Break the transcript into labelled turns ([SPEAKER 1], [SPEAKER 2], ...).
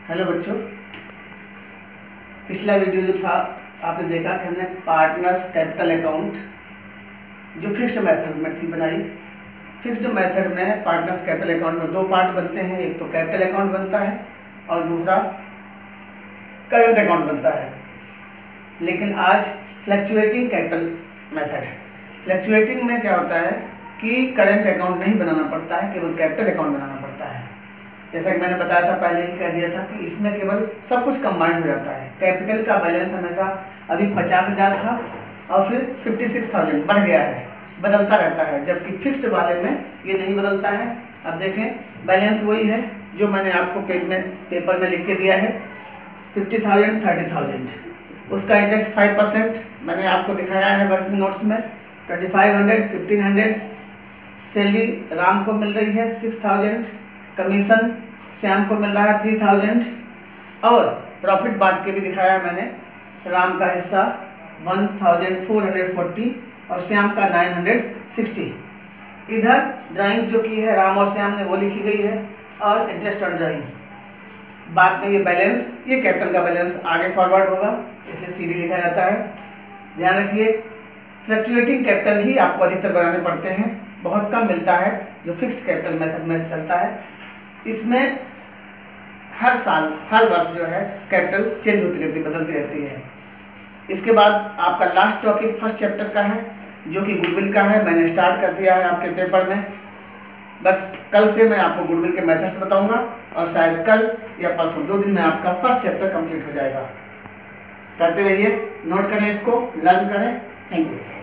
[SPEAKER 1] Hello बच्चों, पिछला video जो था आपने देखा कि हमने पार्टनर्स कैपिटल अकाउंट जो फिक्स्ड मेथड में थी बनाई। फिक्स्ड मेथड में पार्टनर्स कैपिटल अकाउंट में दो पार्ट बनते हैं, एक तो कैपिटल अकाउंट बनता है और दूसरा करंट अकाउंट बनता है। लेकिन आज फ्लक्चुएटिंग कैपिटल मेथड, फ्लक्चुएटिंग में क्या होता है कि करंट अकाउंट नहीं बनाना पड़ता है, केवल कैपिटल अकाउंट बनाना पड़ता है। जैसा कि मैंने बताया था, पहले ही कह दिया था कि इसमें केवल सब कुछ कंबाइंड हो जाता है। कैपिटल का बैलेंस हमेशा अभी 50,000 था और फिर 56,000 बढ़ गया है, बदलता रहता है, जबकि फिक्स्ड वाले में ये नहीं बदलता है। अब देखें, बैलेंस वही है जो मैंने आपको पेपर में लिख के दिया है, 50,000 30,000। उसका इंटरेस्ट 5% मैंने आपको दिखाया है वर्किंग नोट्स में। 2500 1500 सैलरी राम को मिल रही है 6,000, कमीशन श्याम को मिल रहा है 3,000 और प्रॉफिट बांट के भी दिखाया है मैंने। राम का हिस्सा 1,440 और श्याम का 960। इधर ड्राइंग्स जो की है राम और श्याम ने वो लिखी गई है और इंटरेस्ट ऑन ड्राइंग। बाद में ये बैलेंस, ये कैपिटल का बैलेंस आगे फॉरवर्ड होगा, इसलिए सीडी लिखा जाता है। ध्यान रखिए, फ्लक्चुएटिंग कैपिटल ही आपको अधिकतर बनाने पड़ते हैं, बहुत कम मिलता है जो फिक्स्ड कैपिटल मेथड में चलता है। इसमें हर साल हर वर्ष जो है कैपिटल चेंज होती रहती है, बदलती रहती है। इसके बाद आपका लास्ट टॉपिक फर्स्ट चैप्टर का है जो कि गुडविल का है। मैंने स्टार्ट कर दिया है आपके पेपर में। बस कल से मैं आपको गुडविल के मेथड्स बताऊंगा और शायद कल या परसों 2 दिन में आपका फर्स्ट चैप्टर कंप्लीट हो जाएगा। करते रहिए, नोट करें, इसको लर्न करें। Thank you.